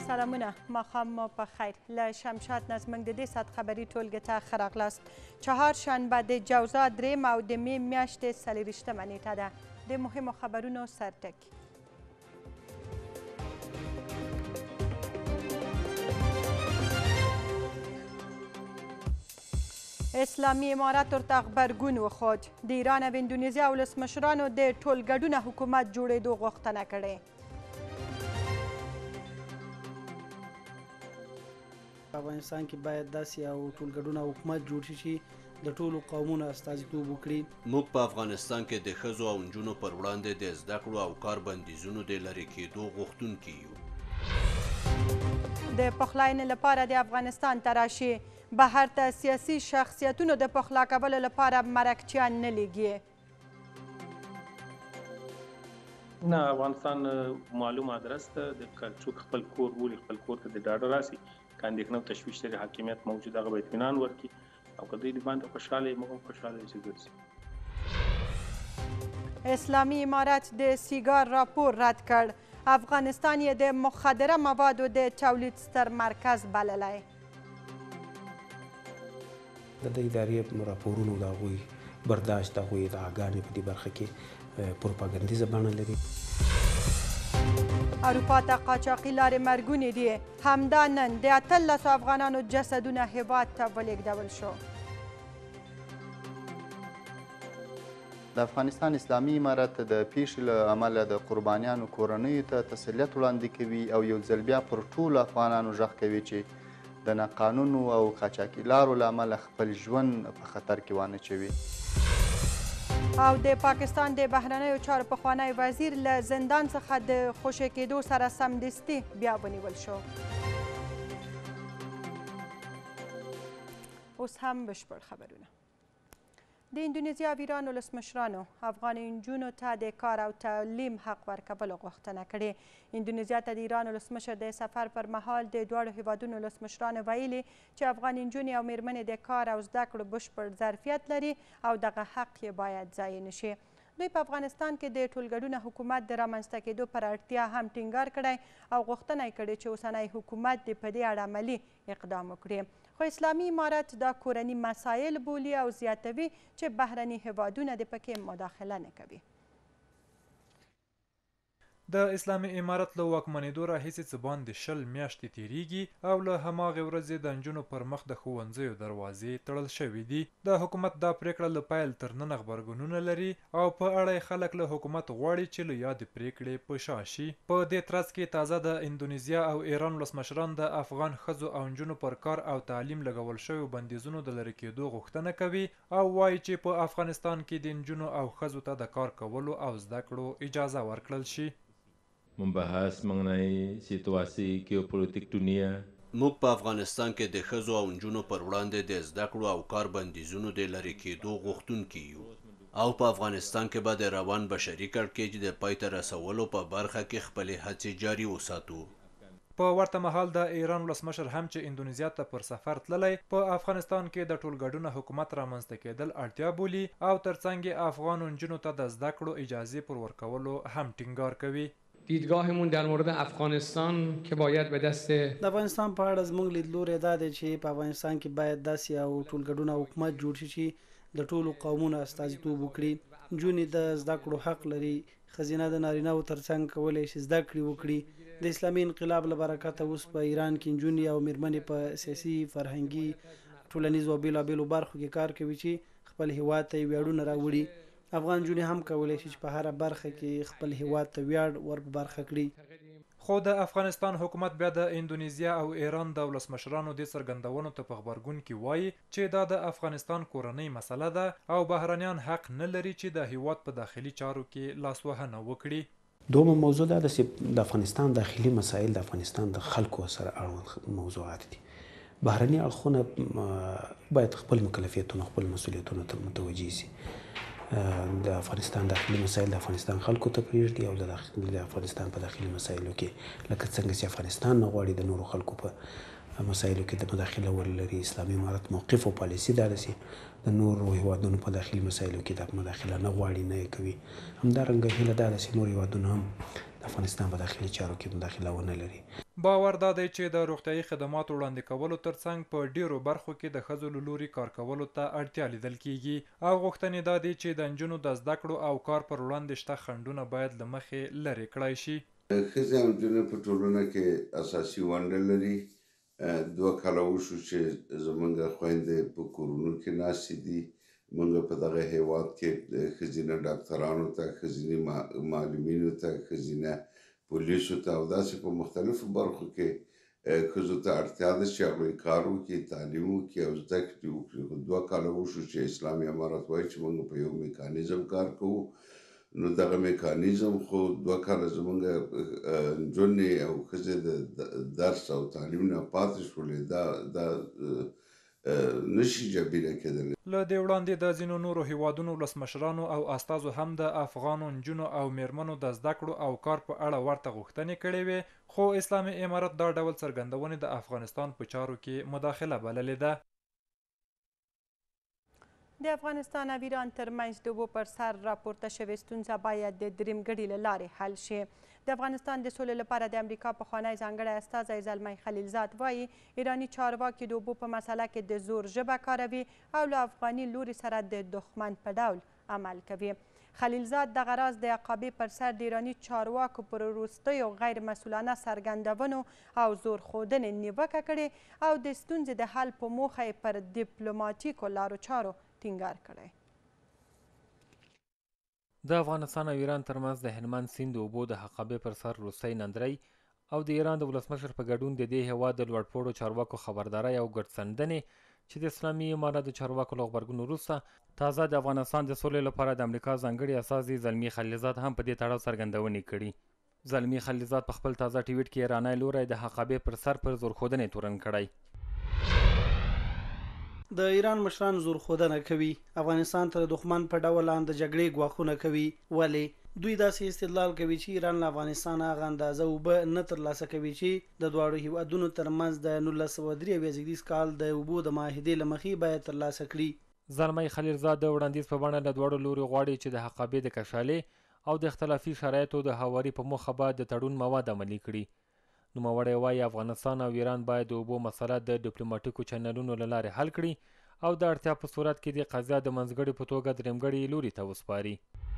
سلامونه ماښام مو په خیر له شمشاد نه زموږ د دې ساعت خبري ټولګې ته ښه راغلاست. چهارشنبه د جوزا درېیم او د مې میاشتې 24مه نیټه ده. د مهمو خبرونو سرټکي. اسلامي امارات ورته غبرګون وښود. د ایران او اندونیزیا ولسمشرانو د ټولګډونه حکومت جوړېدو غوښتنه کړې. په افغانستان کې باید داسې یو ټولګډونه حکومت جوړ شي چې د ټولو قومونو استازیتوب وکړي. موږ په افغانستان کې د ښځو او نجونو پر وړاندې د زده کړو او کار بندیزونو د لرې کېدو غوښتونکي یو. د پخلاینې لپاره د افغانستان ته راشي. بهر ته سیاسي شخصیتونو د پخلا کولو لپاره مرکچیان نه لیږي. نه افغانستان معلوم ادرس ته د څوک خپل کور بولي خپل کور ته د ډاډه راسي که اندېښنه او تشویش لري حاکمیت موجود هغه به اطمینان ورکړي او که دوی د باندې خوشحاله یې موږ هم خوشحاله یو چې ګرځي. اسلامي امارات د سیګار راپور رد کړ. افغانستان یې د مخدره موادو د تولید ستر مرکز بللی. د ادارې راپورونو د هغوی برداشت د هغوی ادعاګانې په دې برخه کې پروپاګندیزه بڼه لري. اروپا ته قاچاقي لارې مرګونې دي. همدا نن د 18 افغانانو جسدونه هیواد ته ولېږدول شو. د افغانستان اسلامي امارت د پیښې له امله د قربانیانو کورنیو ته تسلیت وړاندې کوي او یو ځل بیا پر ټولو افغانانو غږ کوي چې د ناقانونو او قاچاقي لارو له امله خپل ژوند په خطر کې وانچوي. او د پاکستان د بهرنیو چارو پخوانی وزیر له زندان څخه د خوشي کېدو سره سمدستي بیا ونیول شو. اوس هم بشپړ خبرونه. د اندونیزیا او ایران ولسمشرانو افغان نجونو ته د کار او تعلیم حق ورکولو غوښتنه کړې. اندونیزیا ته د ایران ولسمشر د سفر پر مهال د دواړو هیوادونو ولسمشرانو ویلي چې افغان نجونې او میرمنې د کار او زده کړو بشپړ ظرفیت لري او دغه حق یې باید ضایع نشي. دوی په افغانستان کې د ټولګډونه حکومت د رامنځته کېدو پر اړتیا هم ټینګار کړی او غوښتنه یې کړې چې اوسنی حکومت د په دې اړه عملي اقدام وکړي. خو اسلامي امارت دا کورني مسایل بولي او زیاتوي چې بهرني هیوادونه د پکې مداخله نه کوي. د اسلامي امارت له واکمنېدو راهیسې څه باندې 20 میاشتې تیریږي او له هماغې ورځې د نجونو پر مخ د ښوونځیو دروازې تړل شوي دي. د حکومت دا پریکړه له پیل تر ننه غبرګونونه لري او په اړه یې خلک له حکومت غواړي چې له یادې پریکړې په شا شي. په دې ترڅ کې تازه د اندونیزیا او ایران ولسمشران د افغان ښځو او نجونو پر کار او تعلیم لګول شویو بندیزونو د لرې کېدو غوښتنه کوي او وایي چې په افغانستان کې د نجونو او ښځو ته د کار کولو او زده کړو اجازه ورکړل شي. membahas mengenai situasi geopolitik dunia. موږ په افغانستان کې د ښځو او نجونو پر وړاندې د زده کړو او کار بندیزونو د لرې کېدو غوښتونکي یو او په افغانستان کې به د روان بشري کړکېچ د پای ته رسولو په برخه کې خپلې هڅې جاري وساتو. په ورته مهال د ایران ولسمشر هم چې اندونیزیا ته پر سفر تللی په افغانستان کې د ټولګډونه حکومت رامنځته کېدل اړتیا بولي او ترڅنګ افغان نجونو ته د زده کړو اجازې پر ورکولو هم ټینګار کوي. دیدگاهمون در مورد افغانستان که باید به دست د افغانستان په اړه زموږ لیدلوری دا دی چې په افغانستان کې باید داسې یو ټولګډونه حکومت جوړ شي چې د ټولو قومونو استازیتوب وکړي. نجونې د زده کړو حق لري. ښځینه د نارینه‌و ترڅنګ کولی شي زده کړې وکړي. د اسلامي انقلاب له برکته اوس په ایران کې نجونې او میرمنې په سیاسي فرهنګي ټولنیزو او بېلابېلو برخو کې کار کوي چې خپل هیواد ته یې ویاړونه راوړي. افغان نجونې هم کولی شي چې په هره برخه کې خپل هیواد ته ویاړ ور په برخه کړي. خو د افغانستان حکومت بیا د اندونیزیا او ایران د ولسمشرانو د څرګندونو ته په غبرګون کې وایي چې دا د افغانستان کورنۍ مسله ده او بهرنیان حق نه لري چې د هیواد په داخلي چارو کې لاسوهنه وکړي. دومره موضوع دا ده چې د افغانستان داخلي مسایل د افغانستان د خلکو سره اړوند موضوعات دي. بهرني اړخونه باید خپل مکلفیتونه خپل مسؤلیتونو ته متوجه شي. د افغانستان داخلي مسایل د افغانستان خلکو ته پرېږدي او د افغانستان په داخلي مسایلو کې لکه څنګه چې افغانستان نه غواړي د نورو خلکو په مسایلو کې د مداخله ولري. اسلامي امارت موقف او پالیسي دا ده چې د نورو هیوادونو په داخلي مسایلو کې د مداخله نه غواړي، نه یې کوي. همدارنګه هیله دا ده چې نور هیوادونه هم د افغانستان په داخلي چارو کې مداخله ونه لري. باور دا دی چې د روغتیايي خدماتو وړاندې کولو ترڅنګ په ډیرو برخو کې د ښځو له لوري کار کولو ته اړتیا لیدل کیږي او غوښتنې دا دي چې د نجونو د زده کړو او کار پر وړاندې شته خنډونه باید له مخې لرې کړای شي. ښځې او نجونې په ټولنه کې اساسي ونډه لري. 2 کاله وشو چې زمونږ خویندې په کورونو کې ناستې دي. موږ په دغه هیواد کې ښځینه ډاکټرانو ته، ښځینه معلمینو ته، ښځینه پولیسو ته او داسې په مختلفو برخو کې ښځو ته اړتیا ده چې هغوی کار وکړي، تعلیم وکړي او زده کړې وکړي. 2 کاله وشو چې اسلامي امارت وایي چې موږ په یو میکانیزم کار کوو. نو دغه میکانیزم خو 2 کاله زمونږ نجونې او ښځې د درس او تعلیم نه پاتې شولې. دا نشي جبیره کېدلی. له دې وړاندې د ځینو نورو هیوادونو ولسمشرانو او استازو هم د افغانو نجونو او میرمنو د زده کړو او کار په اړه ورته غوښتنې کړې وې، خو اسلامي امارت دا ډول څرګندونې د افغانستان په چارو کې مداخله بللې ده. د افغانستان او ایران ترمنځ د اوبو پر سر راپورته شوې ستونزه باید د درېمګړي له لارې حل شي. د افغانستان د سولې لپاره د امریکا پخوانی ځانګړی استازی زلمی خلیلزاد وایي ایراني چارواکي د اوبو په مسله کې د زور ژبه کاروي او له افغاني لوري سره د دښمن په ډول عمل کوي. خلیلزاد دغه راز د عقابې پر سر د ایراني چارواکو پر وروستیو غیر مسؤلانه څرګندونو او زور ښودنې نیوکه کړې او د ستونزې د حل په موخه یې پر ډیپلوماټیکو لارو چارو ټینګار کړی. د افغانستان او ایران ترمنځ د هلمند سیند د اوبو د حقابې پر سر وروستی نندرۍ او د ایران د ولسمشر په ګډون د دې هیواد د لوړپوړو چارواکو خبرداری او ګډسندنې چې د اسلامي امارت د چارواکو له غبرګون وروسته تازه د افغانستان د سولې لپاره د امریکا ځانګړي استازي زلمی خلیلزاد هم په دې تړاو څرګندونې کړي. زلمی خلیلزاد په خپل تازه ټویټ کې ایرانی لوری د حقابې پر سر پر زور ښودنې تورن کړی. د ایران مشران زور ښودنه کوي، افغانستان ته د دښمن په ډول د جګړې ګواښونه کوي. ولې؟ دوی داسې استدلال کوي چې ایران له افغانستان هغه اندازه اوبه نه ترلاسه کوي چې د دواړو هیوادونو ترمنځ د 1993 کال د اوبو د معاهدې له مخې باید ترلاسه کړي. زلمی خلیلزاد د وړاندیز په بڼه له دواړو لوري غواړي چې د حقابې د کشالې او د اختلافي شرایطو د هواري په موخه باید د تړون مواد عملي کړي. نوموړی وایي افغانستان او ایران باید د اوبو مسله د ډیپلوماټیکو چینلونو له لارې حل کړي او د اړتیا په صورت کې د قضیه د منځګړي په توګه درېمګړي لوري ته وسپاري.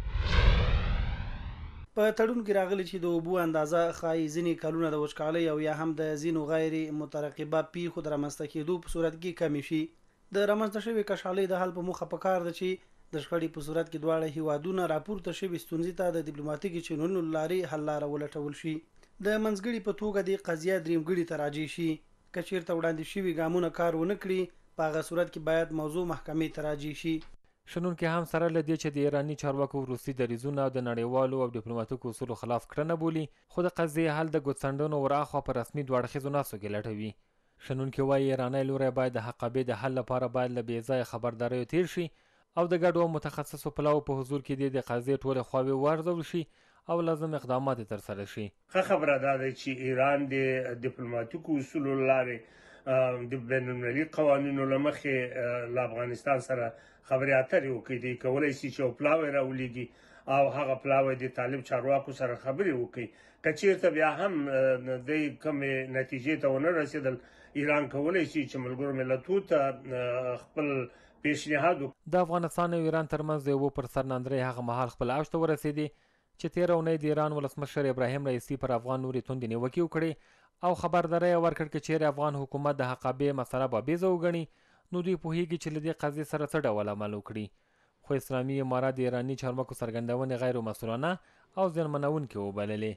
په تړون کې راغلي چې د اوبو اندازه ښایي ځینې کلونه د وچکالۍ او یا هم د ځینو غیر مترقبه پیښو د رامنځته کېدو په صورت کې کمې شي. د رامنځته شوې کشالۍ د حل په موخه پکار ده چې د شخړې په صورت کې دواړه هیوادونه راپورته شوې ستونزې ته د ډیپلوماټیکي چینلونو له لارې حل لاره ولټول شي. د منځګړي په توګه د قضیه درېمګړي ته راجع شي. که چیرته وړاندې شوي ګامونه کار ونه کړي په هغه صورت کې باید موضوع محکمې ته راجع شي. شنونکي هم سره له دې چې د ایراني چارواکو وروستي دریځونه د نړیوالو او ډیپلوماټیکو اصولو خلاف کړنه بولي، خو د قضیې حل د ګوتڅنډنو ورهاخوا په رسمي دوه اړخیزو ناستو کې لټوي. شنونکي وایي ایرانی لوری باید د حقابې د حل لپاره باید له بې ځایه خبرداریو تیر شي او د ګډو متخصصو پلاو په حضور کې د قضیې ټولې خواوې وارزول شي او لازم اقدامات ترسره شي. ښه خبره دا ده چې ایران د ډیپلوماټیکو اصولو له لارې د بین المللي قوانینو له مخې له افغانستان سره خبرې اترې وکړي. دوی کولی شي چې یو پلاوی راولیږي او هغه پلاوی د طالب چارواکو سره خبرې وکړي. که چیرته بیا هم دوی کومې نتیجې ته ونه رسېدل، ایران کولی شي چې ملګرو ملتونو ته خپل پیشنهاد وکړي. د افغانستان او ایران ترمنځ د اوبو پر سر نندرې هغه مهال خپل اوج ته ورسېدې چې تېره اونۍ د ایران ولسمشر ابراهیم رئیسي پر افغان لوري توندې نیوکې وکړې او خبرداری یې ورکړ که چیرې افغان حکومت د حقابې مسله بابیزه وګڼي نو دوی پوهیږي چې له دې قضیې سره څه ډول عمل وکړي. خو اسلامي امارت د ایراني چارواکو څرګندونې غیر مسؤلانه او زیانمنونکې وبللې.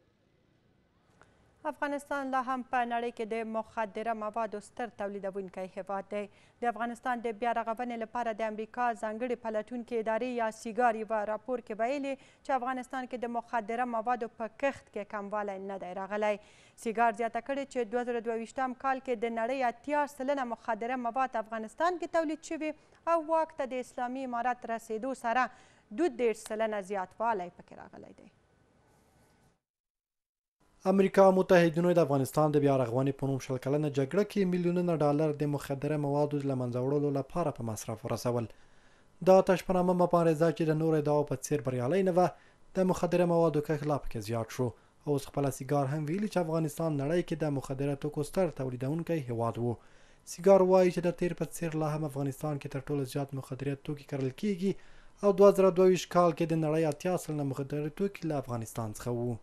افغانستان لا هم په نړۍ کې د مخدره موادو ستر تولیدونکی هیواد دی. د افغانستان د بیا رغونې لپاره د امریکا ځانګړې پلټونکې ادارې یا سیګار یوه راپور کې ویلي چې افغانستان کې د مخدره موادو په کښت کې کموالی نه دی راغلی. سیګار زیاته کړې چې 2022 کال کې د نړۍ 80% مخدره مواد افغانستان کې تولید شوي او واک ته د اسلامي امارت رسېدو سره 22% زیاتوالی پکې راغلی دی. امریکا او متحدینو د افغانستان د بیا رغونې په نوم 100 کلنه جګړه کې میلیونونه ډالر د مخدره موادو له منځه وړلو لپاره په مصرف ورسول. دا تشپنامه مبارزه چې د نورو ادعاو په څیر بریالۍ نه وه، د مخدره موادو کښت لا پکې زیات شو. اوس خپله سیګار هم ویلي چې افغانستان نړۍ کې د مخدره توکو ستر تولیدونکی هیواد و. سیګار وایي چې د تیر په څیر لا هم افغانستان کې تر ټولو زیات مخدره توکي کرل کیږي او 2022 کال کې د نړۍ 80 سلنه مخدره توکي له افغانستان څخه وو.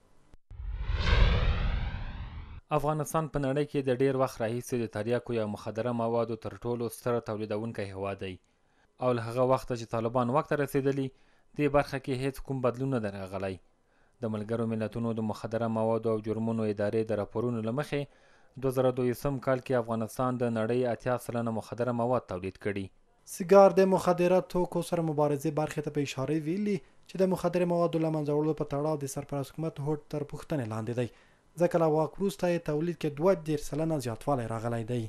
افغانستان په نړۍ کې د ډیر وخت راهیسې د تریاکو یا مخدره موادو تر ټولو ستر تولیدونکی هیواد دی او له هغه وخته چې طالبان واک ته رسېدلي دې برخه کې هیڅ کوم بدلون نه دی راغلی. د ملګرو ملتونو د مخدره موادو او جرمونو ادارې د راپورونو له مخې 2022 کال کې افغانستان د نړۍ 80 سلنه مخدره مواد تولید کړي. سیګار د مخدره توکو سره مبارزې برخې ته په اشاره ویلي چې د مخدره موادو له منځه وړلو په تړاو د سرپرست حکومت هوډ تر پوښتنې لاندې دی، ځکه له واک وروسته یې تولید کې 2 سلنه زیاتوالی راغلی دی.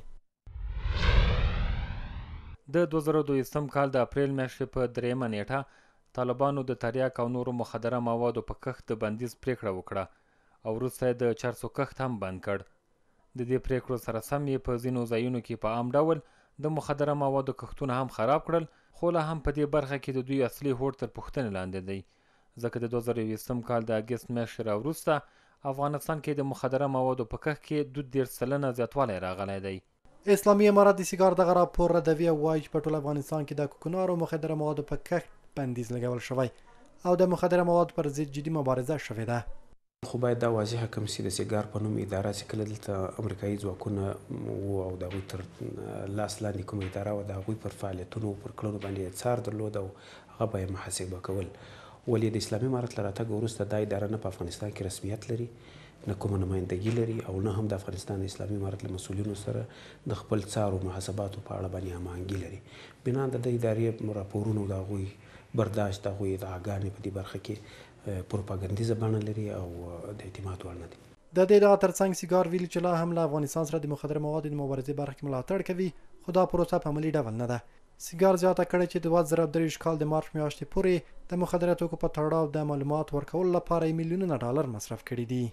د 2022 کال د اپریل میاشتې په 3 نیټه طالبانو د تریاک او نورو مخدره موادو په کښت د بندیز پریکړه وکړه او وروسته یې د چرسو کښت هم بند کړ. د دې پریکړو سره سم یې په ځینو ځایونو کې په عام ډول د مخدره موادو کښتونه هم خراب کړل، خو لا هم په دې برخه کې د دوی اصلي هوډ تر پوښتنې لاندې دی، ځکه د 2020 کال د اګست میاشتې راوروسته افغانستان کې د مخدره موادو په کښت کې 2 سلنه زیاتوالی راغلی دی. اسلامي امارت د سیګار دغه راپور ردوي او وایي چې په ټول افغانستان کې د کوکنارو مخدره موادو په کښت بندیز لګول شوی او د مخدره موادو پر ضد جدي مبارزه شوې ده. خو باید دا واضحه کوم چې د سیګار په نوم اداره چې کله دلته امریکایي ځواکونه وو او د هغوی تر لاس لاندې کومه اداره وه، د هغوی پر فعالیتونو پر کړنو باندې څار درلود او هغه به یې محاسبه کول. ولې د اسلامي امارت له راتګ وروسته دا اداره نه په افغانستان کې رسمیت لري، نه کومه نمایندګي لري او نه هم د افغانستان د اسلامي امارت له مسؤلینو سره د خپل څار او محاسباتو په اړه باندې هماهنګي لري. بنا د دې ادارې راپورونو د هغوی برداشت د هغوی ادعاګانې په دې برخه کې پروپاګندیزه بڼه لري او د اعتماد وړ نه دي. د دې ادعا ترڅنګ سیګار ویلي چې لا هم له افغانستان سره د مخدره موادو د مبارزې برخه کې ملاتړ کوي، خو دا پروسه په عملي ډول نه ده. سیګار زیاته کړې چې د 2023 کال د مارچ میاشتې پورې د مخدره توکو په تړاو د معلومات ورکولو لپاره میلیونونه ډالر مصرف کړي دي.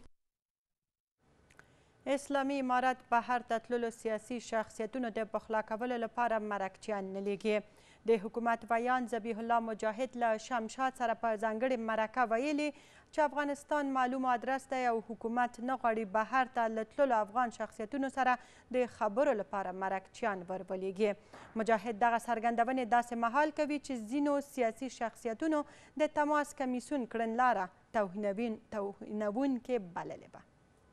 اسلامي امارت بهر ته تللو سیاسي شخصیتونو د پخلا کولو لپاره مرکچیان نه لیږي. د حکومت ویان ذبیح الله مجاهد له شمشاد سره په ځانګړې مرکه ویلي چې افغانستان معلوم ادرس دی او حکومت نه غواړي بهر ته له تللو افغان شخصیتونو سره د خبرو لپاره مرکچیان ورولېږي. مجاهد دغه څرګندونې داسې مهال کوي چې ځینو سیاسي شخصیتونو د تماس کمیسیون کړنلاره توهینونکې بللې وه.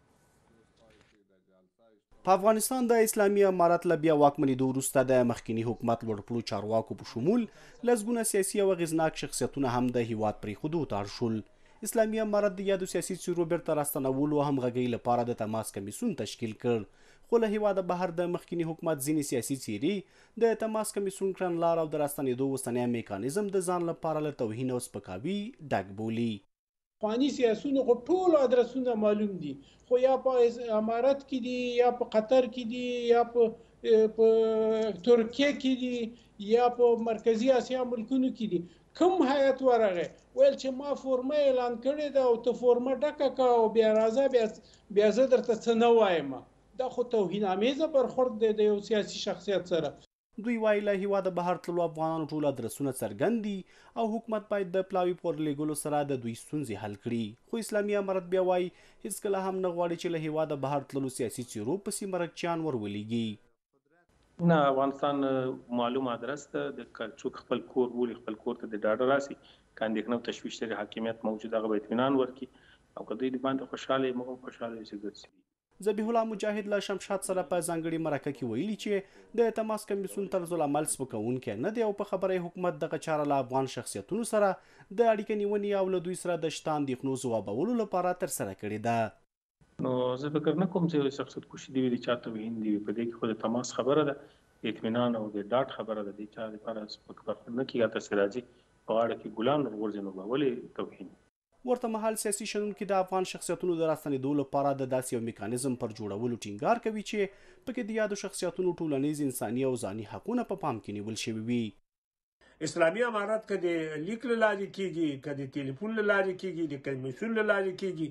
په افغانستان د اسلامي امارت له بیا واکمنېدو وروسته د مخکینی حکومت لوړپوړو چارواکو په شمول لسګونه سیاسي او اغېزناک شخصیتونه هم د هیواد پرېښودو ته اړ شول. اسلامي امارت د یادو سیاسي څېرو بیرته راستنولو او همغږۍ لپاره د تماس کمیسیون تشکیل کړ، خو له هیواده بهر د مخکینی حکومت ځینې سیاسي څېرې د تماس کمیسیون کړنلاره او د راستنېدو اوسنی میکانیزم د ځان لپاره له توهین او سپکاوي ډک بولي. افغاني سیاسیونو خو ټول ادرسونه معلوم دي، خو یا په امارت کې دي یا په قطر کې دي یا په ترکیه کې دي یا په مرکزی اسیا ملکونو کې دي. کوم هیئت ورغی ویل چې ما فورمه اعلان کړې ده او ته فورمه ډکه کړه او بیا راځه بیا زه درته څه نه وایم. دا خو توهین امیزه برخورد دی د یو سیاسي شخصیت سره. دوی وایي له هیواده بهر تللو افغانانو ټول ادرسونه څرګند دي او حکومت باید د پلاوي پور لیږلو سره د دوی ستونزې حل کړي، خو اسلامي امارت بیا وایي هیڅکله هم نه غواړي چې له هیواده بهر تللو سیاسي څېرو پسې مرکچیان ورولېږي. نه، افغانستان معلوم ادرس ته د څوک خپل کور بولي خپل کور ته د ډاډه راسي که اندېښنه او تشویش لري حاکمیت موجود هغه به اطمینان ورکړي او که دوی د باندې خوشحاله وي موږ هم خوشحاله یو چې ګرځي. ذبیح الله مجاهد له شمشاد سره په ځانګړي مرکه کې ویلي چې د تماس کمیسیون طرز العمل سپکوونکی نه دی او په خبره حکومت دغه چاره له افغان شخصیتونو سره د اړیکې نیونې او له دوی سره د شته اندېښنو ځوابولو لپاره ترسره کړې ده. نو زه فکر نه کوم چې شخصیت کشي دی وي د چا توهین دی په دې کې خو د تماس خبره ده، اطمینان او د ډاډ خبره ده. د چا لپاره سپک برخورد نه کېږي، تاسې راځي په غاړه کې ګلان ورغورځي نو به ولې توهین. ورته مهال سیاسي شنونکي د افغان شخصیتونو د راستنېدو لپاره د داسې یو میکانیزم پر جوړولو ټینګار کوي چې پکې د یادو شخصیتونو ټولنیز انساني او ځاني حقونه په پام کې نیول شوي وي. اسلامي امارت که د لیک له لارې کېږي که د ټلیفون له لارې کېږي د کمیسیون له لارې کېږي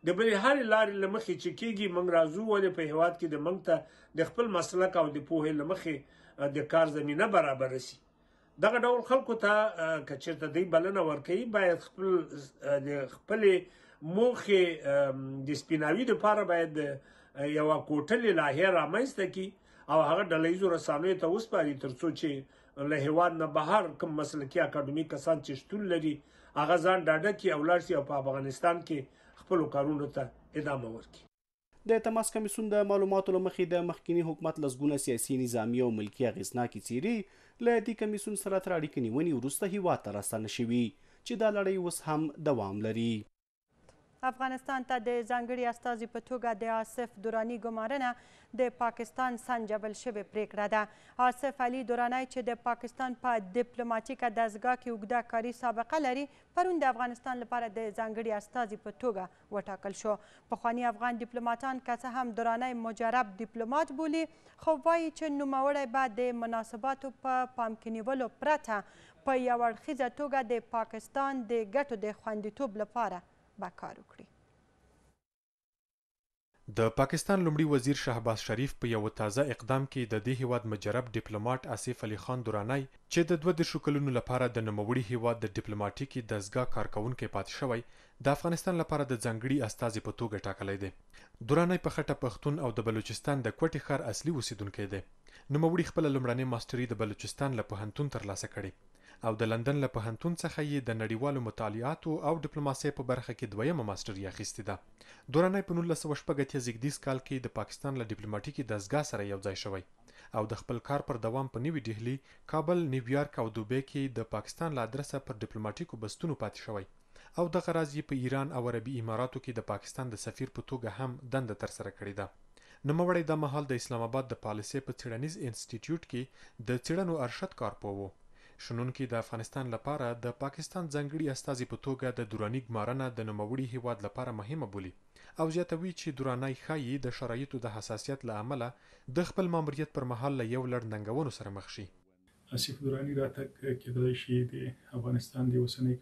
د بلې هرې لارې له مخې چې کېږي موږ راځو ولې په هېواد کې د موږ ته د خپل مسلک او د پوهې له مخې د کار زمینه برابره شي. دغه ډول خلکو ته که چېرته دوی بلنه ورکوي باید د خپلې موخې د سپیناوي دپاره باید یوه کوټلې لاهیه رامنځته کړي او هغه ډله ییزو رسانیو ته وسپاري تر څو چې له هېواد نه بهر کوم مسلکي اکاډمیک کسان چې شتون لري هغه ځان ډاډه کړي او لاړ شي او په افغانستان کې خپلو کارونو ته ادامه ورکړي. د تماس کمیسیون د معلوماتو له مخې د مخکینی حکومت لسګونه سیاسي نظامي او ملکي اغېزناکې څیرې له دې کمیسیون سره تر اړیکې نیونې وروسته هېواد ته راستنه شوي چې دا لړۍ اوس هم دوام لري. افغانستان ته د ځانګړي استازي په توګه د آصف دراني ګمارنه د پاکستان سنجبل شوې پریکړه ده. آصف علي درانی چې د پاکستان په ډیپلوماټیکه دستګاه کې اوږده کاري سابقه لري پرون د افغانستان لپاره د ځانګړي استازي په توګه وټاکل شو. پخواني افغان ډیپلوماټان که څه هم درانی مجرب ډیپلوماټ بولي خو وایي چې نوموړی به د مناسباتو په پام کې نیولو پرته په یو اړخیزه توګه د پاکستان د ګټو د خوندیتوب لپاره به کار وکړي. د پاکستان لومړي وزیر شهباز شریف په یو تازه اقدام کې د دې هیواد مجرب ډیپلوماټ آصف علي خان درانی چې د 32 کلونو لپاره د نوموړي هیواد د ډیپلوماټیکي دستګاه کارکونکي پاتې شوی د افغانستان لپاره د ځانګړي استازي په توګه ټاکلی دی. درانی په خټه پښتون او د بلوچستان د کوټي ښار اصلي اوسیدونکی دی. نوموړي خپله لومړنۍ ماسټري د بلوچستان له پوهنتون ترلاسه کړې او د لندن له پوهنتون څخه یې د نړیوالو مطالعاتو او ډیپلوماسۍ په برخه کې دویمه ماسټري اخیستې ده. درانی په 1980 زیږدیز کال کې د پاکستان له ډیپلوماټیکي دستګاه سره یو ځای شوی او د خپل کار پر دوام په نوي ډهلي، کابل، نیویارک او دوبۍ کې د پاکستان له ادرسه پر ډیپلوماټیکو بستونو پاتې شوی او دغه راز یې په ایران او عربي اماراتو کې د پاکستان د سفیر په توګه هم دنده ترسره کړې ده. نوموړی د مهال د اسلام آباد د پالیسۍ په څیړنیز انسټیټیوټ کې د څیړنو ارشد کارپوه و. شنونکي د افغانستان لپاره د پاکستان ځانګړي استازي په توګه د دراني ګمارنه د نوموړي هیواد لپاره مهمه بولي او زیاتوي چې درانی ښایي د شرایطو د حساسیت له امله د خپل ماموریت پر مهال له یو لړ ننګونو سره مخ شي. آصف دراني راتګ کېدای شي د افغانستان د اوسنۍ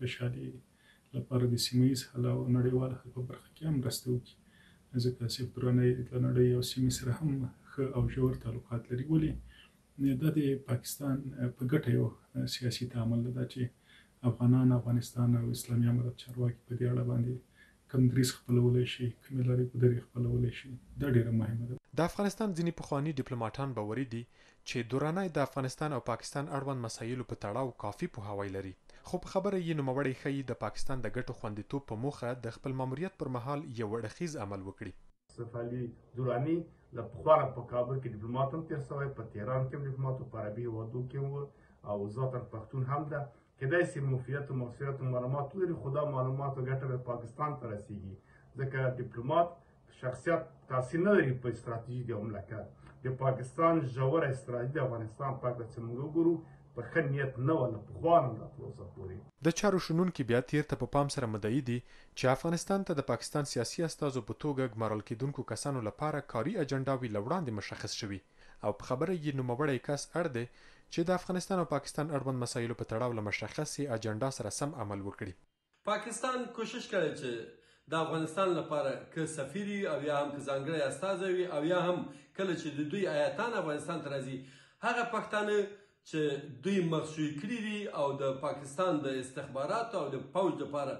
کشالۍ لپاره د سیمه ییز حل او نړیوال حل په برخه کې هم مرسته وکړي ځکه آصف درانی د نړۍ او سیمې سره هم ښه او ژور تعلقات لري. ولې دا د پاکستان په ګټه یو سیاسي تعامل ده چې افغانستان او اسلامي امارت چارواکي په دې اړه باندې کوم دریځ خپلولی شي، کومې لارې په دریځ خپلولی شي، دا ډیره مهمه ده. د افغانستان ځینې پخواني ډیپلوماټان باوري دي چې درانی د افغانستان او پاکستان اړوند مسایلو په تړاو کافي پوهاوی لري خو په خبره یې نوموړی ښایي د پاکستان د ګټو خوندیتوب په موخه د خپل ماموریت پر مهال یو اړخیز عمل وکړي. آصف علي دراني له پخوا په کابل کې ډیپلوماټ هم تېر شوی، په تهران کې هم ډیپلوماټ، په عربي هېوادو کې هم او ذاتاً پښتون هم ده. کېدای شي موفیت او مغفرت او معلومات ولري خو دا معلومات او ګټه به پاکستان ته رسیږي ځکه ډیپلوماټ شخصیت تاثیر نه لري په استراتیژي د مملکت. د پاکستان ژوره استراتیژي د افغانستان په اړه چې موږ وګورو په ښه نیت نه وه له پخوا نه دا پروسه پورې. د چارو شنونکي بیا تیر ته په پام سره مدعي دي چې افغانستان ته د پاکستان سیاسي استازو په توګه ګمارل کېدونکو کسانو لپاره کاري اجنډاوې له وړاندې مشخص شوي او په خبره یې نوموړی کس اړ دی چې د افغانستان او پاکستان اړوند مسایلو په تړاو له مشخصې اجنډا سره سم عمل وکړي. پاکستان کوشش کړی چې د افغانستان لپاره که سفیري او یا هم که ځانګړی استازی وي او یا هم کله چې د دوی ایتان افغانستان ته راځي هغه پښتانه چې دوی مخشوي کړي دي او د پاکستان د استخباراتو او د پوځ لپاره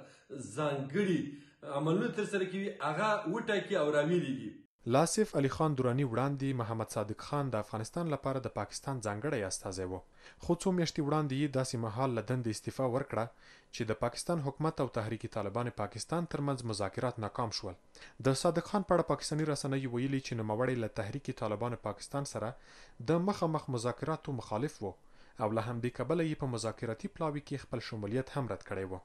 ځانګړي عملونه ترسره کوي هغه وټاکي او راویلېږي. له آصف علي خان دراني وړاندې محمد صادق خان د افغانستان لپاره د پاکستان ځانګړی استازی و خو څو میاشتې وړاندې یې داسې مهال له دندې استعفا ورکړه چې د پاکستان حکومت او تحریک طالبان پاکستان ترمنځ مذاکرات ناکام شول. د صادق خان په اړه پاکستاني رسنیو ویلي چې نوموړی له تحریک طالبان پاکستان سره د مخامخ مذاکراتو مخالف و او له همدې کبله یې په مذاکراتي پلاوي کې خپل شمولیت هم رد کړی و.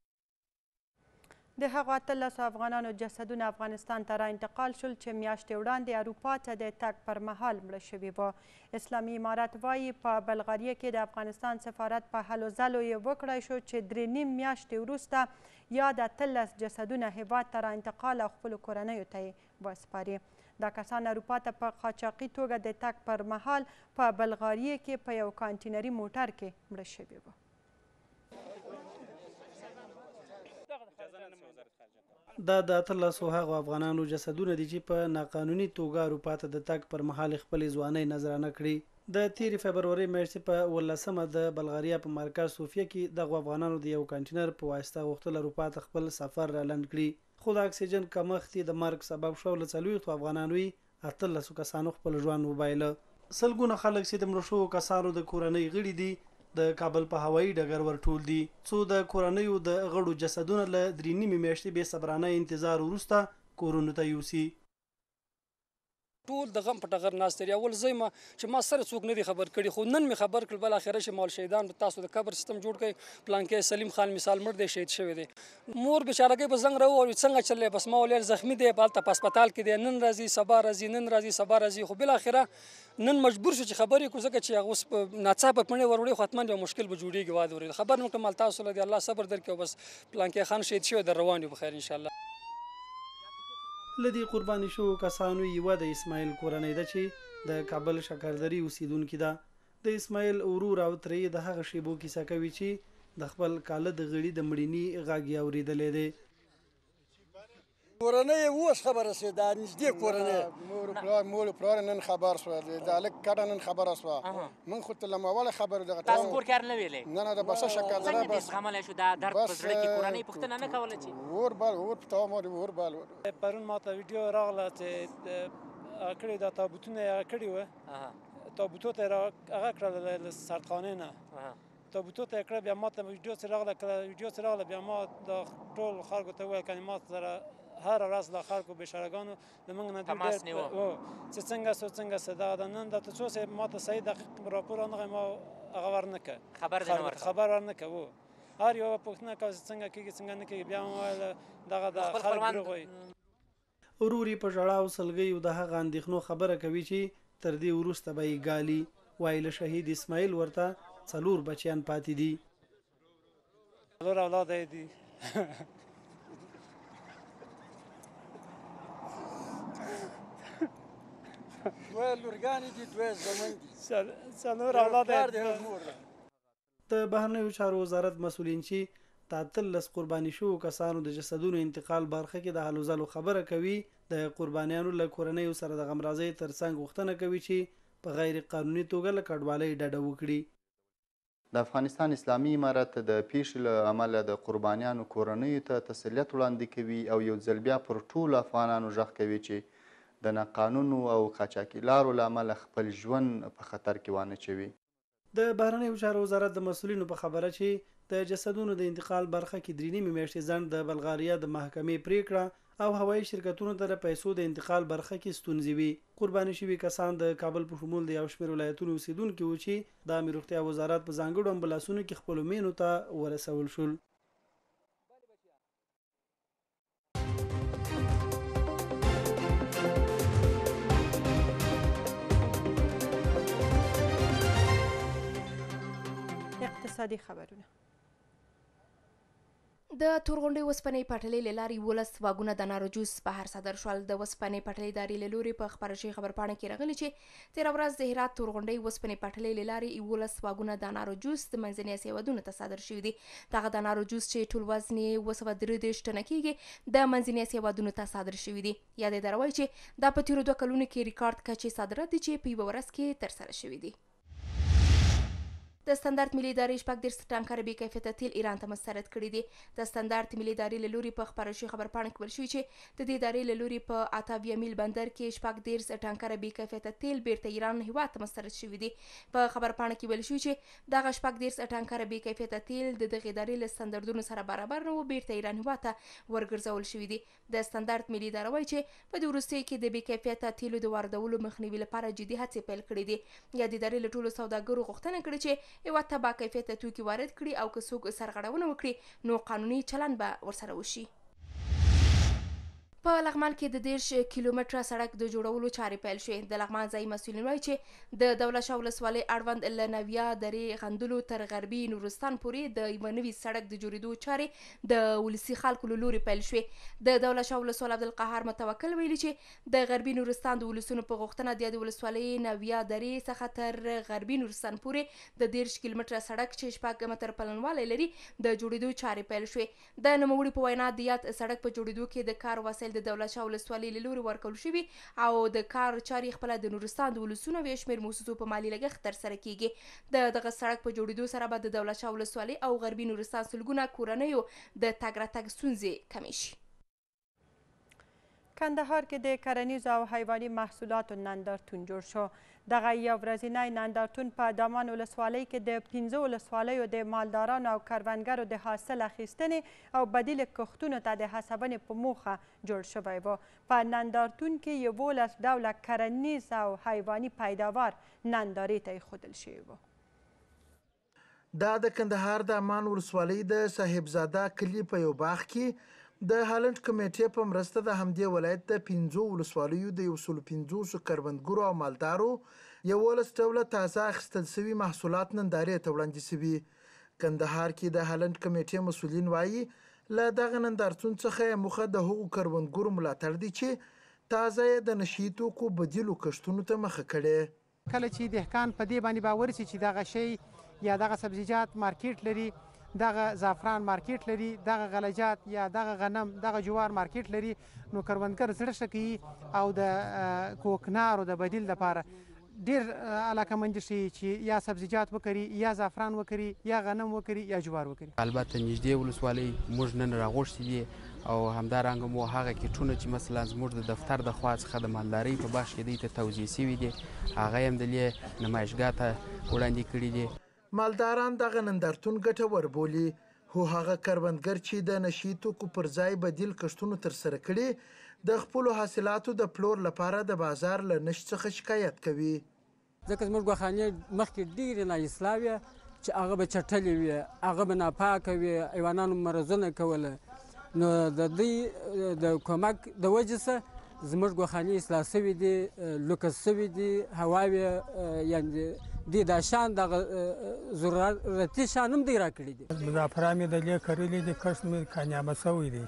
د هغو 18 افغانانو جسدونه افغانستان ته را انتقال شول چې میاشتې وړاندې اروپا ته د تګ پر مهال مړه شوي وو. اسلامي امارت وایي په بلغاریه کې د افغانستان سفارت په هلو ځلو یې وکړی شو چې 3.5 میاشتې وروسته یاد 18 جسدونه هیواد ته را انتقال او خپلو کورنیو ته یې وسپاري. دا کسان اروپا ته په قاچاقي توګه د تګ پر مهال په بلغاریه کې په یو کانټینري موټر کې مړه شوي وو. دا د 13 هغو افغانانو جسدونه دي چې په ناقانوني توګه اروپا ته د تګ پر مهال خپل ځواني نظرانه کړي د 13 فبروري میاشتې په 18مه د بلغاریا په مرکز سوفیا کې د افغانانو د یو کانټینر په واسطه غوښتل اروپا ته خپل سفر را لنډ کړي خو د اکسیجن کمښت د مرګ سبب شو له 40 افغانانو 13 کسانو خپل ژوند وبایله سلګونه خلک چې د مړو شوو کسانو د کورنۍ غړي دي د کابل په هوایي ډګر ورټول دي څو د کورنیو د غړو جسدونه له 3 میاشتې به صبرانه انتظار وروسته کورونو ته یوسي ټول د غم په ټغر ناست دي اول زما چې ما سره څوک نه دي خبر کړي خو نن می خبر کړ بل اخره چې مول شهیدان تاسو د قبر سیستم جوړ کړي پلان کې سلیم خان مثال مړ دی شهید شوی دی مور بیچاره کې په زنګ راو او څنګه چلې بس ما ولر زخمی دی په هسپتال کې دی نن راځي سبا راځي نن راځي سبا راځي خو بل اخره نن مجبور شو چې خبرې کو ځکه چې هغه اوس ناڅاپه پنه وروړي ختمن یو مشکل به جوړیږي واده ورې خبر نو کمال تاسو له الله صبر درکې بس پلان کې خان شهید شوی در روان یو بخیر ان شاء الله لدی قرباني شو کسانو یو د اسماعیل کورنۍ ده چې د کابل شکردري اوسیدونکو ده د اسماعیل اورور او ترې د هغه شیبو کیسه کوي چې د خپل کاله د غړي د مړینی غاګي اوریدلې ده کورنۍ اوس خبره سي دا نږدې کورنۍ مور پلار نن خبر شو د الک کډه نن خبره شو من خو ته لما ولا خبر دغه تاسو کور کار نه ویلې نه دا بس شکردره بس غمل شو دا درد په زړه کې کورنۍ پښتنه نه کوله چې اور په مور اور بال پرون ماته ویډیو راغله چې کړي دا تابوتونه کړي و تابوتو ته هغه کړل سرخانه نه تابوتو ته کړ بیا ماته ویډیو سره راغله بیا ما د ټول خلکو ته وایي کلمات سره هر ورځ د خلکو بشرګانو د موږ نه ډېر چې څنګه صدا ده نن د تاسو سه ماته صحیح دقیق راپور نه ما هغه ورنکه خبر ورنکه وو هر یو پښتنه کا څنګه نه کېږي بیا دغه د خلک دروغوي اوروري په ژړا او سلګي د هغه اندېښنو خبره کوي چې تر دې وروسته به یې ګالي وایي شهید اسماعیل ورته 4 بچیان پاتې دي څلور اولاد دي دوه لورګانې دي دوه زمن دي څلور اولاد د بهرنیو چارو وزارت مسؤلین چې د 13 قرباني شو کسانو د جسدونو انتقال برخه کې د حلو زلو خبره کوي د قربانیانو له کورنیو سره د غمرازۍ ترڅنګ غوښتنه کوي چې په غیر قانوني توګه له کډوالۍ ډډه وکړي د افغانستان اسلامي امارت د پیښې له امله د قربانیانو کورنیو ته تسلیت وړاندې کوي او یو ځل بیا پر ټولو افغانانو غږ کوي چې د ناقانونو او قاچاقي لارو له امله خپل ژوند په خطر کې وانچوي د بهرنیو چارو وزارت د مسؤلینو په خبره چې د جسدونو د انتقال برخه کې 3 میاشتې ځنډ د بلغاریا د محکمې پریکړه او هوایي شرکتونو ته د پیسو د انتقال برخه کې ستونزې وي قرباني شوي کسان د کابل په شمول د یو شمېر ولایتونو اوسیدونکي وو چې د امیر روغتیا وزارت په ځانګړو امبولانسونو کې خپلو مینو ته ورسول شول اقتصادي خبرونه د تورغونډۍ وسپنې پټلۍ له لارې 12 واګونه د انارو جوس بهر صادر شول د وسپنې پټلۍ ادارې له لوري په خبره شوې خبرپاڼه کې راغلي چې تېره ورځ د هرات تورغونډۍ وسپنې پټلۍ له لارې 12 واګونه د انارو جوس د منځنۍ اسیا هېوادونو ته صادر شوي دي دغه د انارو جوس چې ټول وزن یې 233 ټنه کېږي د منځنۍ اسیا هېوادونو ته صادر شوي دي یاد یې دروي چې دا په تېرو 2 کلونو کې ریکارډ کچې صادرات دي چې په یوه ورځ کې ترسره شوي دي د ستاندارد ملي ادارې شپږ 10 ټانکره بې کیفیته تیل ایران ته مسترد کړي دي د ستاندارد ملي ادارې له لوري په خپره شوې خبرپاڼه کې ویل شوي چې د دې ادارې له لوري په اتاویا میل بندر کې شپږ 10 ټانکره بې کیفیته تیل بیرته ایران هیواد ته مسترد شوي دي په خبرپاڼه کې ویل شوي چې دغه شپږ 10 ټانکره بې کیفیته تیل د دغې ادارې له ستاندردونو سره برابر نه و بیرته ایران هیواد ته ورګرځول شوي دي د ستاندارد ملي اداره وایي چې په دې وروستیو کې د بې کیفیته تیلو د واردولو مخنیوي لپاره جدي هڅې پیل کړي دي یا د ادارې له ټولو سوداګرو غوښتنه کړې چې هیواد ته با کیفیته توکي وارد کړي او که څوک سرغړونه وکړي نو قانوني چلند به ورسره وشي په لغمان کې د 10 کیلومتره سړک د جوړولو چارې پیل شوې. د لغمان ځایي مسؤلین وایي چې د دولت شاه ولسوالۍ اړوند له نویا درې غندلو تر غربي نورستان پورې د یوه نوي سړک د جوړېدو چارې د ولسي خلکو له لورې پیل شوې. د دولت شاه ولسوال عبدالقهار متوکل ویلي چې د غربي نورستان د ولسونو په غوښتنه د ولسوالۍ نویا درې څخه تر غربي نورستان پورې د 10 کیلومتره سړک چې 6 متره پلنوالی لري د جوړېدو چارې پیل شوې. د نوموړي په وینا د یاد سړک په جوړېدو کې د کار وسایل د دولت شاه ولسوالۍ له لوري ورکول شوي او د کار چارې خپله د نورستان د ولسونو او یو شمېر مؤسسو په مالي لګښت ترسره کیږي. د دغه سړک په جوړېدو سره به د دولت شاه ولسوالۍ او غربي نورستان سلګونه کورنیو د تګ راتګ ستونزې کمې شي. کندهار کې د کرنیزو او حیواني محصولاتو نندارتون جوړ شو. دغه یو ورځنی نندارتون په دامان ولسوالۍ کې د 15 ولسوالیو د مالدارانو او کروندګرو د حاصل اخیستنې او بدیل کښتونو ته د هڅونې په موخه جوړ شوی و. په نندارتون کې 11 ډوله کرنیز او حیواني پیداوار نندارې ته ایښودل شوي وو. دا د کندهار د امان ولسوالۍ د صاحبزاده کلي په یو باغ کې د هالنډ کمیټې په مرسته د همدې ولایت د 15 ولسوالیو د 150 کروندګرو او مالدارو 11 ډوله تازه اخیستل شوي محصولات نندارې ته وړاندې شوي. کندهار کې د هالنډ کمیټې مسؤلین وایي له دغه نندارتون څخه موخه د هغو کروندګرو ملاتړ دی چې تازه یې د نشي توکو بدیلو کښتونو ته مخه کړې. کله چې دهقان په دې باندې باور شي چې دغه شی یا دغه سبزیجات مارکیټ لري، دغه زعفران مارکیټ لري، دغه غلجات یا دغه غنم دغه جوار مارکیټ لري، نو کروندګر زړه ښه کوي او د کوکنارو د بدیل لپاره ډېر علاقمند شي چې یا سبزیجات وکري، یا زعفران وکري، یا غنم وکري، یا جوار وکري. البته نږدې ولسوالۍ موږ نن راغوښتي دي او همدارنګه مو هغه کیټونه چې مثلا زموږ د دفتر د خوا څخه د مالدارۍ په بخش کې دوی ته توزیع شوي دي هغه هم د نمایشګاه ته وړاندې کړي دي. مالداران دغه نندارتون ګټور بولي، خو هغه کروندګر چې د نشي توکو پر ځای بدیل کښتونو ترسره کړي د خپلو حاصلاتو د پلور لپاره د بازار له نشت څخه شکایت کوي. ځکه زموږ ګوښانې مخکې ډېرې نااصلاح وې چې هغه به چټلې وي، هغه به ناپاکه وي، حیوانانو مرضونه کوله، نو د دوی د کومک د وجې څخه زموږ ګوښانې اصلاح سوي دي، لوکس سوي دي، هواوې یعنې دې دا شان دغه ضرورتي شان هم دی راکړي دي. زعفران مې د دې کرلي دي، کښت مې کامیابه سوی دی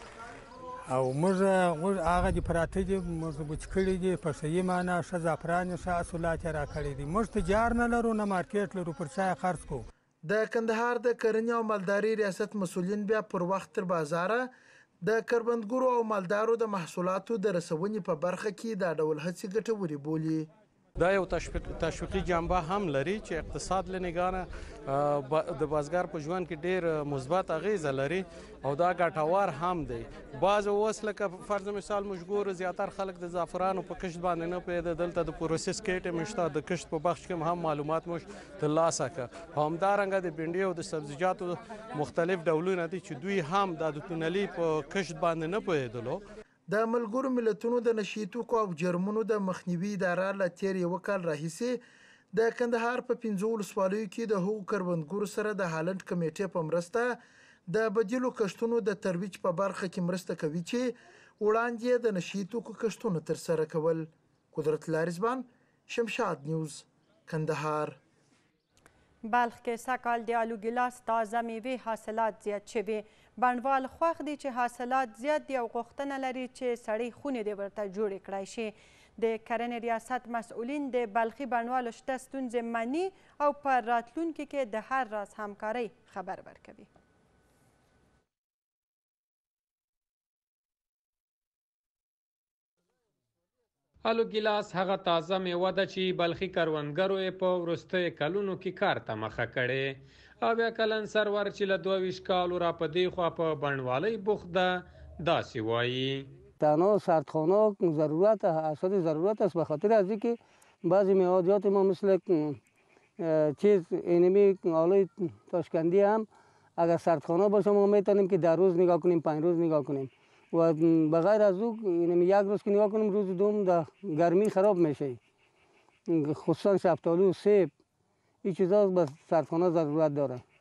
او موږ هغه دي پراته دي، موږ بوچ کړي دي په صحیح معنا ښه زعفران ښه حاصلات یې راکړي دي. موږ تجار نه لرو نه مارکیټ لرو، پر چا یې خرڅ کوو. د کندهار د کرنې او مالدارۍ ریاست مسؤلین بیا پر وخت تر بازاره د کروندګرو او مالدارو د محصولاتو د رسونې په برخه کې دا ډول هڅې ګټورې بولي. دا یو تشویقي جنبه هم لري چې اقتصاد له نگاه د بازګر په ژوند کې ډیر مثبت اغیزه لري او دا ګټور هم دی. بعض اوس لکه فرض مثال موږ ګورو زیاتره خلک د زعفرانو په کښت باندې نه پوهېده، دلته د پروسس کیټ هم شته، د کښت په بخش کې هم معلومات موږ ترلاسه کړه. همدارنګه د بینډۍ او د سبزیجاتو مختلف ډولونه دي چې دوی هم د تونلي په کښت باندې نه پوهېدلو. د ملګرو ملتونو د نشي توکو او جرمونو د مخنیوي اداره له تیر یو کال راهیسې د کندهار په 15 ولسوالیو کې د هغو کروندګرو سره د هالنډ کمیټې په مرسته د بدیلو کښتونو د ترویج په برخه کې مرسته کوي چې وړاندې د نشي توکو کښتونه ترسره کول. قدرت الله رضوان، شمشاد نیوز، کندهار. بلخ کې سږکال د آلو ګیلاس تازه میوې حاصلات زیات شوي. بڼوال خوښ دي چې حاصلات زیات دي او غوښتنه لري چې سړې خونې دې ورته جوړې کړای شي. د کرنې ریاست مسؤلین د بلخي بڼوالو شته ستونزې مني او په راتلونکي کې د هر راز همکارۍ خبر ورکوي. آلو ګیلاس هغه تازه میوه ده چې بلخي کروندګرو یې په وروستیو کلونو کې کار ته مخه کړې او بیا کلن سرور چې له 22 کالو را په دې خوا په بڼوالۍ بوخت ده داسې وایي. تنها سردخانه ضرورت اساس ضرورت است، به خاطر از اینکه بعضی میوه‌جات ما مثل چیز اینمی آلوی تاشکندی هم اگر سردخانه باشه ما میتونیم که 10 روز نگاه کنیم، 5 روز نگاه کنیم و بغیر از او اینمی 1 روز که نگاه کنیم روز دوم در گرمی خراب میشه. خصوصا شفتالو و سیب این چیزا به سردخانه ضرورت داره.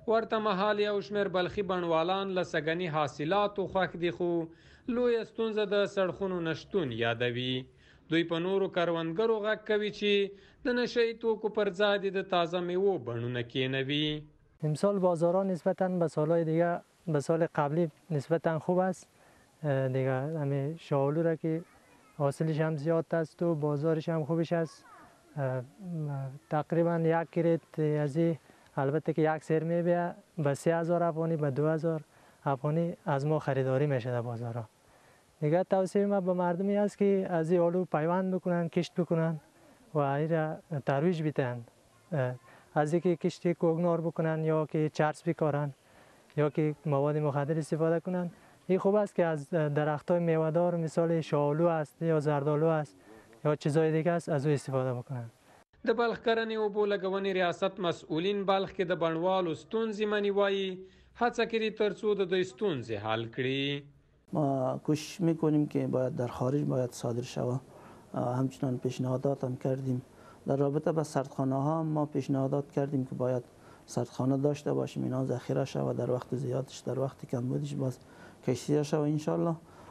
ورته مهال یو شمېر بلخي بڼوالان له سږني حاصلاتو خوښ دي، خو لویه ستونزه د سړکونو نشتون یادوي. دوی په نورو کروندګرو غږ کوي چې د نشه‌ای توکو پر ځای د تازه میوو بڼونه کینوي. امسال بازارها نسبتاً به سالهای دیگه به سال قبلی نسبتاً خوب است دیگه. همین شاولو را که حاصلش هم زیاد است و بازارش هم خوبش است. تقریبا 1 کریت از البته که 1 سر میبیه به 3000 افغانی به 2000 افغانی از ما خریداری میشه در بازارها. دیگه توصیه ما به مردمی است که از این آلو پیوند بکنن، کشت بکنن و این را ترویج بدن. از اینکه کشت کوگنار بکنن یا که چرس بکارن یا که مواد مخدر استفاده کنن. این خوب است که از درخت‌های میوه‌دار مثال شاولو است یا زردالو است یا چیزای دیگه است از او استفاده بکنن. د بلخ کرنې اوبو لګونې ریاست مسئولین بلخ کې د بڼوالو ستونزې مني وایي هڅه کړي ترڅو د دوی ستونزې حل کړي. ما کوشش میکنیم که باید در خارج باید صادر شود. همچنان پیشنهادات هم کردیم. در رابطه با سردخانه ها ما پیشنهادات کردیم که باید سردخانه داشته باشیم، اینا ذخیره شود در وقت زیادش، در وقت کمبودش باز کشتی شود. انشالله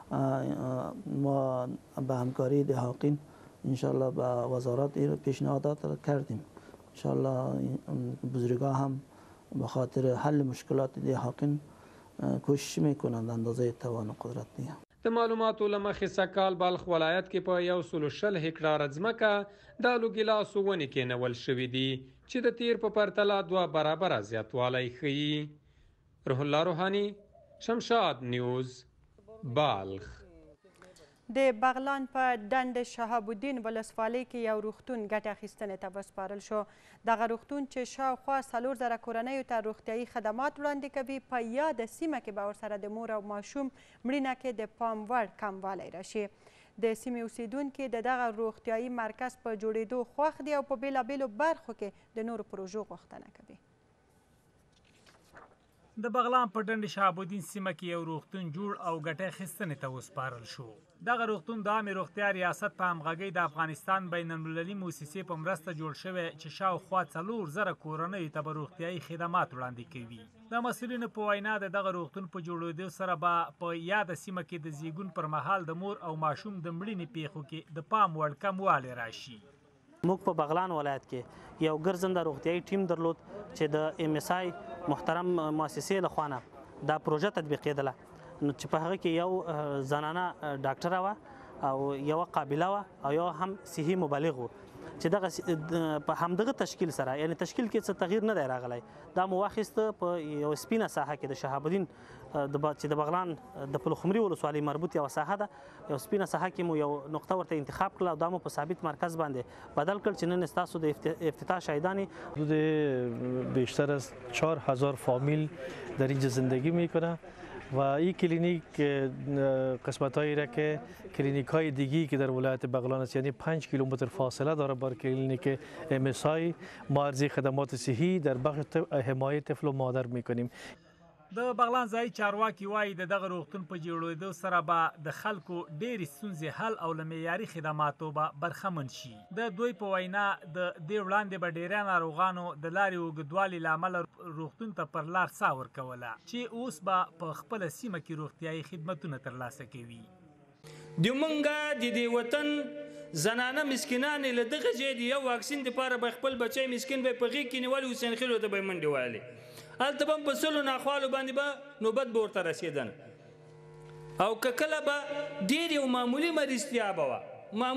ما به همکاری دهاقین انشالله به وزارت این پیشنهادات را کردیم. انشالله بزرگان هم به خاطر حل مشکلات دهاقین کوشش میکنند اندازه توان و قدرت دیگه. د معلوماتو له مخې سږکال بلخ ولایت کې په 120 هکټاره ځمکه د الو ګیلاسو ونې کېنول شوي دي چې د تیر په پرتله 2 برابره زیاتوالی ښیي. روح الله روحانی، شمشاد نیوز، بلخ. د بغلان په ډنډ شهاب الدین ولسوالۍ کې یو روغتون ګټه اخیستنې ته وسپارل شو. دغه روغتون چې شاوخوا 4000 کورنیو ته روغتیایي خدمات وړاندې کوي په یاده سیمه کې به ورسره د مور او ماشوم مړینه کې د پام وړ کموالی راشي. د سیمې اوسیدونکي د دغه روغتیایي مرکز په جوړېدو خوښ دي او په بېلابېلو برخو کې د نورو پروژو غوښتنه کوي. د بغلان په ډنډ شهاب الدین سیمه کې یو روغتون جوړ او ګټه اخیستنې ته وسپارل شو. دغه روغتون د عامې روغتیا ریاست په همغږۍ د افغانستان بین المللي موسسې په مرسته جوړ شوی چې شاوخوا 4000 کورنیو ته به روغتیایي خدمات وړاندې کوي. د مسؤلینو په وینا د دغه روغتون په جوړېدو سره به په یاده سیمه کې د زیږون پر مهال د مور او ماشوم د مړینې پیښو کې د پام وړ کموالی راشي. موږ په بغلان ولایت کې یو ګرځنده روغتیایي ټیم درلود چې د MSI محترم مؤسسې له نه دا پروژه تطبیقېدله، نو چې په هغه کې یو زنانه ډاکټره وه او یو قابله وه او یو هم صحي مبلغ و چې دغه په همدغه تشکیل سره یعنی تشکیل کې څه تغییر نه دی راغلی. دا مو واخیسته په یو سپینه ساحه کې د شهاب الدین چې د بغلان د پلخمري ولسوالۍ مربوط یوه ساحه ده، یو سپینه ساحه کې مو یو نقطه ورته انتخاب کړله او دا مو په ثابت مرکز باندې بدل کړ چې نن ستاسو د افتتاح شاهدانی. حدود بیشتر از 4000 فامیل در اینجا زندگی میکنه و این کلینیک قسمت‌هایی را که کلینیک‌های دیگی که در ولایت بغلان است یعنی 5 کیلومتر فاصله داره با کلینیک MSI ما عرضه خدمات صحی در بخش حمایت طفل و مادر میکنیم. د بغلان ځایي چارواکي وایي د دغه روغتون په جوړېدو سره به د خلکو ډېرې ستونزې حل او له معیاري خدماتو به برخمن شي. د دوی په وینا د دې وړاندې به ډېری ناروغانو د لارې اوږدوالي له امله روغتون ته پر لار ساه ورکوله چې اوس به په خپله سیمه کې روغتیایي خدمتونه ترلاسه کوي. د مونږه د دې وطن زنانه مسکینانې له دغه ځای د یو واکسین دپاره به خپل بچی مسکین به په غېږ کې نیولي حسین خیلو ته به یې منډې وهلې. هلته به هم په سلو ناخوالو باندې به نوبت به ورته رسېدن او که کله به ډېر یو معمولي مریضتیا به وه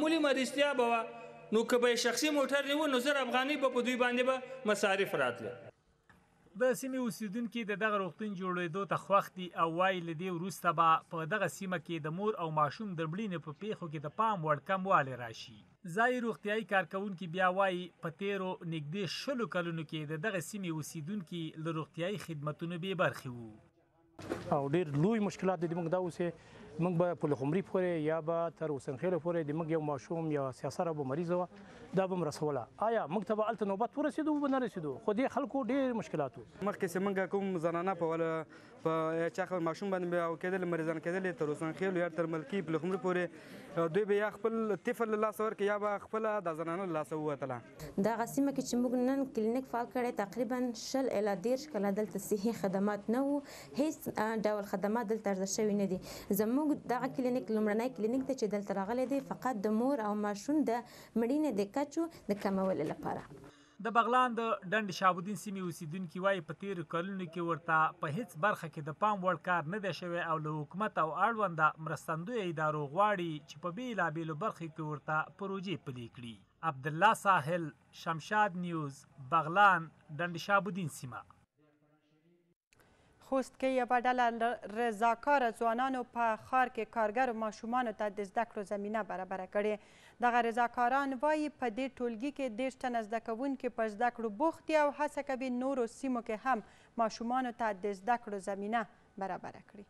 نو که به یې شخصي موټر نیوه نو 1000 افغانۍ به په دوی باندې به مصارف راتله. د سیمې اوسیدونکي د دغه روغتون جوړېدو ته خوښ دي او وایي له دې وروسته به په دغه سیمه کې د مور او ماشوم د مړینې په پیښو کې د پام وړ کموالی راشي. ځایي روغتیایي کارکوونکي بیا وایي په تیرو نږدې 20 کلونو کې د دغه سیمې اوسیدونکي له روغتیایي خدمتونو بې برخې وو او ډېر لوی مشکلات دي موږ دا اوس موږ به په لخمري پورې یا به تر وسنخېلو پورې د موږ یو ماشوم یا سیاسره به مریض وه دا به م رسوله. آیا موږ ته به هلته نوبت ورسېدو به نه رسېدو خو دې خلکو ډېر مشکلات وو. مخکې چې موږ کوم زنانه په چا ماشوم باندې به کېدل مریضان کېدل تر وسنخېلو یا تر ملکي په لخمري پورې دوی به یا خپل طفل له لاسه ورکړي یا به خپله دا زنانه له لاسه ووتله. دغه سیمه کې چې موږ نن کلینیک فعال کړی تقریبا 20 الی 30 کاله دلته صحي خدمات نه وو، هیڅ ډول خدمات دلته عرضه شوي نه دي. زموږ دغه کلینیک لومړنی کلینیک دی چې دلته راغلی دی فقط د مور او ماشوم د مړینې د کچو د کمولو لپاره. د بغلان د ډنډ شهابالدین سیمې اوسیدونکي وایي په تیرو کلونو کې ورته په هیڅ برخه کې د پام وړ کار نه دی شوی او له حکومت او اړونده مرستندویه ادارو غواړي چې په بېلابېلو برخو کې ورته پروژې پلي کړي. عبدالله ساحل، شمشاد نیوز، بغلان، ډنډ شهابالدین سیمه. خوست کې یوه ډله رضاکاره ځوانانو په ښار کې کارګرو ماشومانو ته د زده کړو زمینه برابره کړې. دغه رضاکاران وایي په دې ټولګي کې 30 تنه زده کوونکي په زده کړو بوخت دي او هڅه کوي نورو سیمو کې هم ماشومانو ته د زده کړو زمینه برابره کړي.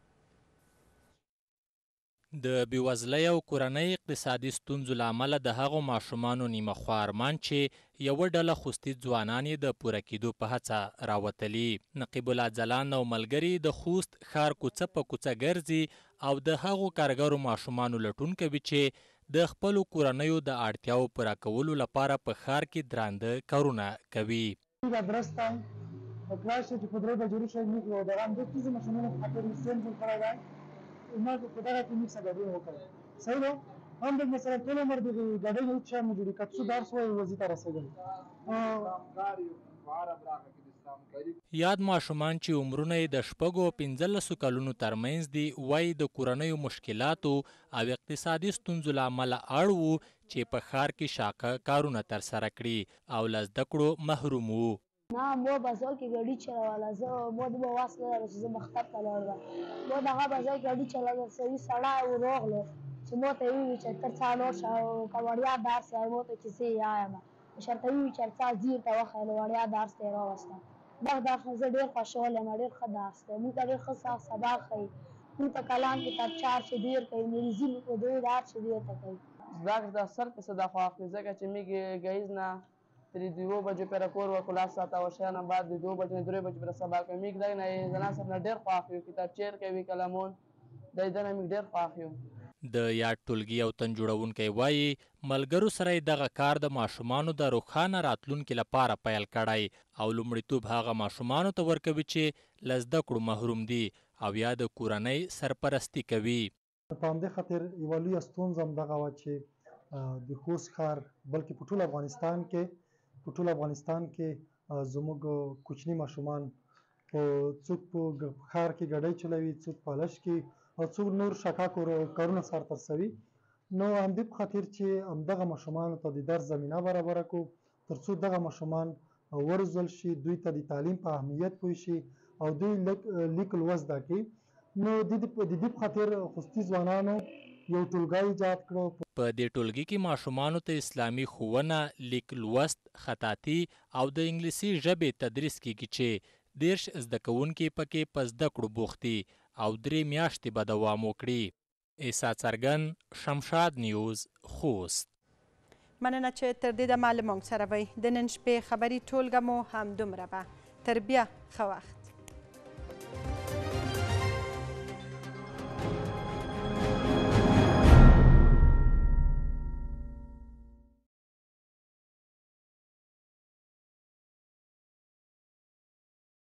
د بېوزلۍ او کورنۍ اقتصادي ستونزو له امله د هغو ماشومانو نیمه خوا ارمان چې یوه ډله خوستي ځوانان یې د پوره کېدو په هڅه راوتلي. نقیب الله ځلان او ملګري د خوست ښار کوڅه په کوڅه ګرځي او د هغو کارګرو ماشومانو لټون کوي چې د خپلو کورنیو د اړتیاو پوره کولو لپاره په ښار کې درانده کارونه کوي. ما په دغه کې موږ څه ګډون وکړو صحیح ده هم د مثلا ټول عمر د ګډۍ نه چې موږ جوړ کړو درس وایي وظیفه رسېدل یاد ماشومان چې عمرونه یې د 6 او 15 کلونو ترمنځ دي وایي د کورنیو مشکلاتو او اقتصادي ستونزو له امله اړ وو چې په ښار کې شاقه کارونه ترسره کړي او له زده کړو محروم وو. نه مو بازار کې ګاډي چلوله زه مو د واس نه لرم چې زه مکتب ته لاړم مو دغه بازار ګاډي چلوله سړی سړی ورغله چې مو ته وی چې تر څالو شاو کاوړیا درس مو ته چې سي یایم شرط وی چې څا زیر ته وخاله وړیا درس ته راوسته دا خزه ډیر خوشاله مړ خداست مو ته ډیر خاصه سبق خي مو ته کلام کتاب 4 چې ډیر کوي مریضي مو دوی دار چې دی ته کوي زاګ د سر په صدا خو حافظه کې چې میږي گایز نه تر 2 بجې پر کور و کلاس ساته او شانه بعد 2 بجې 3 بجې پر سبا کوي میګ دای نه زنا سره ډیر خواخیو کتاب چیر کوي کلامون دای دنه میګ ډیر خواخیو. د یاد ټولګي او تن جوړونکی وایي ملګرو سره دغه کار د ماشومانو د روښانه راتلونکي لپاره پیل کړی او لومړیتوب هغه ماشومانو ته ورکوي چې له زده کړو محروم دي او یا د کورنۍ سرپرستی کوي. په همدې خاطر یوه لویه ستونزه همدغه وه چې د خوست ښار بلکې په ټول افغانستان کې زموږ کوچني ماشومان څوک په ښار کې ګاډۍ چلوي څوک په هلش کې او څوک نور شاقه کارونه سر ترسوي. نو همدې په خاطر چې همدغه ماشومانو ته د درس زمینه برابره کړو تر څو دغه ماشومان وروزل شي دوی ته د تعلیم په اهمیت پوه شي او دوی لیک لوست زده کړي. نو د دې په خاطر خوستي ځوانانو یو ټولګی ایجاد کړو. په دې ټولګي کې ماشومانو ته اسلامي ښوونه، لیک لوست، خطاطي او د انګلیسي ژبې تدریس کیږي چې 10 زده کوونکي پکې په زده کړو بوخت دي او 3 میاشتې به دوام وکړي. عیسی څرګن، شمشاد نیوز، خوست. مننه چې تر دې دمه له موږ سره وئ. د نن شپې خبري ټولګه مو همدومره وه. تر بیا ښه وخت.